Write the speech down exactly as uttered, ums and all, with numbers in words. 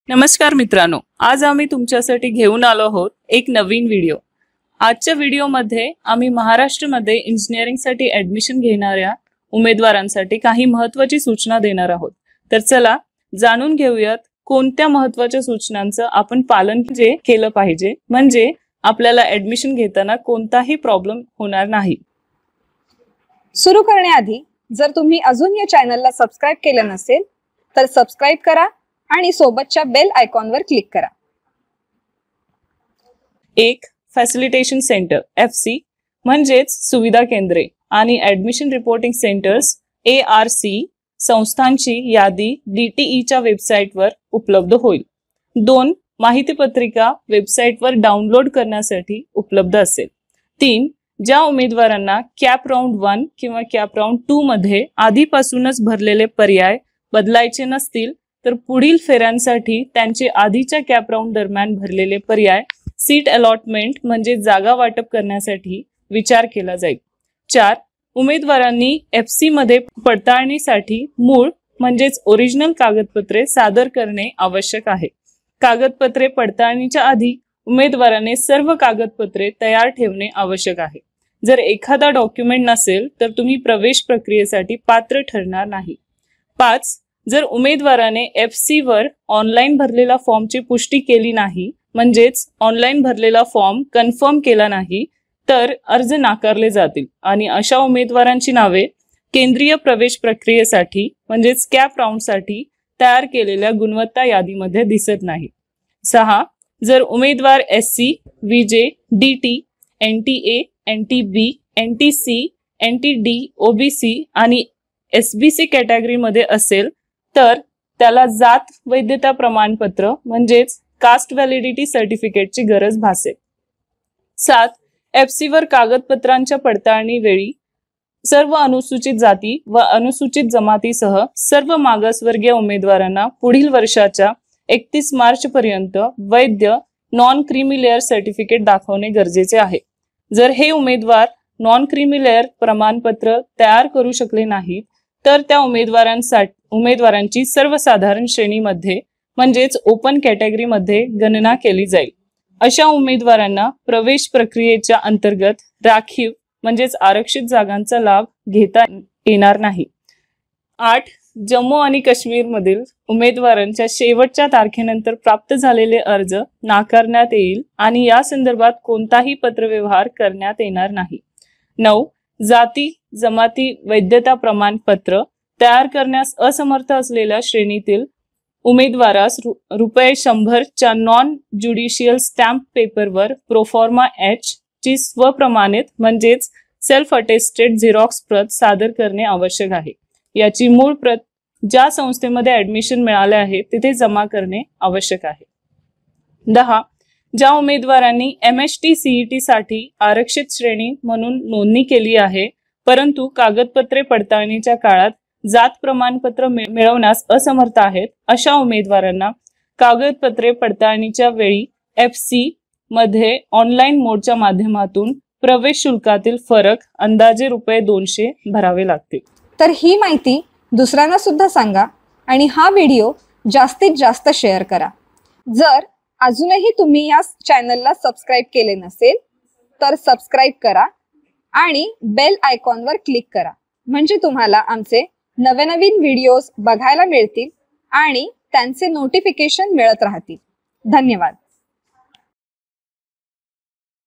नमस्कार मित्रांनो, आज आम्ही तुमच्यासाठी घेऊन आलो आहोत एक नवीन व्हिडिओ। आजच्या व्हिडिओमध्ये आम्ही महाराष्ट्रामध्ये इंजिनिअरिंगसाठी ॲडमिशन घेणाऱ्या उमेदवारांसाठी काही महत्त्वाची सूचना देणार आहोत। तर चला जाणून घेऊयात कोणत्या महत्त्वाच्या सूचनांचं आपण पालन जे केलं पाहिजे, म्हणजे आपल्याला ॲडमिशन घेताना कोणताही प्रॉब्लेम होणार नाही। सुरू करण्याआधी जर तुम्ही अजून या चॅनलला सबस्क्राइब केलं नसेल तर सबस्क्राइब करा आणि सोबतच्या बेल आयकॉनवर क्लिक करा। एक फॅसिलिटेशन सेंटर एफ सी म्हणजेच सुविधा केंद्रे आणि admission reporting centres A R C संस्थांची यादी डी टी ई च्या वेबसाईटवर उपलब्ध होईल। दोन माहिती पत्रिका वेबसाईटवर डाउनलोड करण्यासाठी उपलब्ध असेल। तीन ज्या उमेदवारांना कॅप राउंड वन किंवा कॅप राउंड टू मध्ये आधीपासूनच भरलेले पर्याय बदलायचे नसतील तर पुढील फेऱ्यांसाठी त्यांचे आधीच्या कॅप राउंड दरम्यान भरलेले पर्याय सीट अलॉटमेंट म्हणजे जागा वाटप करण्यासाठी विचार केला जाईल। चार उमेदवारांनी एफ सी मध्ये पडताळणीसाठी मूळ म्हणजेच ओरिजिनल कागदपत्रे सादर करणे आवश्यक आहे। कागदपत्रे पडताळणीच्या आधी उमेदवाराने सर्व कागदपत्रे तयार ठेवणे आवश्यक आहे। जर एखादा डॉक्युमेंट नसेल तर तुम्ही प्रवेश प्रक्रियेसाठी पात्र ठरणार नाही। पाच जर उमेदवाराने एफ सी वर ऑनलाईन भरलेला फॉर्मची पुष्टी केली नाही म्हणजेच ऑनलाईन भरलेला फॉर्म कन्फर्म केला नाही तर अर्ज नाकारले जातील आणि अशा उमेदवारांची नावे केंद्रीय प्रवेश प्रक्रियेसाठी म्हणजेच कॅप राउंडसाठी तयार केलेल्या गुणवत्ता यादीमध्ये दिसत नाही। सहा जर उमेदवार S C V J D T N T A N T B N T C N T D O B C आणि एस बी सी कॅटेगरीमध्ये असेल तर त्याला जात वैधता प्रमाणपत्र म्हणजेच कास्ट व्हॅलिडिटी सर्टिफिकेटची गरज भासेल। सात एफ सी वर कागदपत्रांच्या पडताळणी वेळी सर्व अनुसूचित जाती व अनुसूचित जमातीसह सर्व मागासवर्गीय उमेदवारांना पुढील वर्षाच्या एकतीस मार्च पर्यंत वैध नॉन क्रीमी लेअर सर्टिफिकेट दाखवणे गरजेचे आहे। जर हे उमेदवार नॉन क्रीमी लेअर प्रमाणपत्र तयार करू शकले नाहीत तर त्या उमेदवारांसाठी उमेदवारांची सर्वसाधारण श्रेणीमध्ये म्हणजेच ओपन कॅटेगरीमध्ये गणना केली जाईल। अशा उमेदवारांना प्रवेश प्रक्रियेच्या अंतर्गत राखीव म्हणजेच आरक्षित जागांचा लाभ घेता येणार नाही। आठ जम्मू आणि काश्मीर मधील उमेदवारांच्या शेवटच्या तारखेनंतर प्राप्त झालेले अर्ज नाकारण्यात येईल आणि या संदर्भात कोणताही पत्रव्यवहार करण्यात येणार नाही। नऊ जाती जमाती वैधता प्रमाणपत्र तयार करण्यास असमर्थ असलेल्या श्रेणीतील उमेदवारास रुपये शंभरच्या नॉन ज्युडिशियल स्टॅम्प पेपरवर प्रोफॉर्मा एच ची स्वप्रमाणित म्हणजेच सेल्फ अटेस्टेड झेरॉक्स प्रत सादर करणे आवश्यक आहे। याची मूळ प्रत ज्या संस्थेमध्ये ऍडमिशन मिळाले आहे तिथे जमा करणे आवश्यक आहे। दहा ज्या उमेदवारांनी M H T C E T साठी आरक्षित श्रेणी म्हणून नोंदणी केली आहे परंतु कागदपत्रे पडताळणीच्या काळात जात प्रमाणपत्र मिळवण्यास असमर्थ आहेत अशा उमेदवारांना कागदपत्रे पडताळणीच्या वेळी एफ सी मध्ये ऑनलाईन मोडच्या माध्यमातून प्रवेश शुल्कातील फरक अंदाजे रुपये दोनशे भरावे लागतील। तर ही माहिती दुसऱ्यांना सुद्धा सांगा आणि हा व्हिडिओ जास्तीत जास्त शेअर करा। जर अजूनही तुम्ही या चॅनलला सबस्क्राइब केले नसेल तर सबस्क्राइब करा आणि बेल आयकॉनवर क्लिक करा म्हणजे तुम्हाला आमचे नवनवीन व्हिडिओज बघायला मिळतील आणि त्यांचे नोटिफिकेशन मिळत राहतील। धन्यवाद।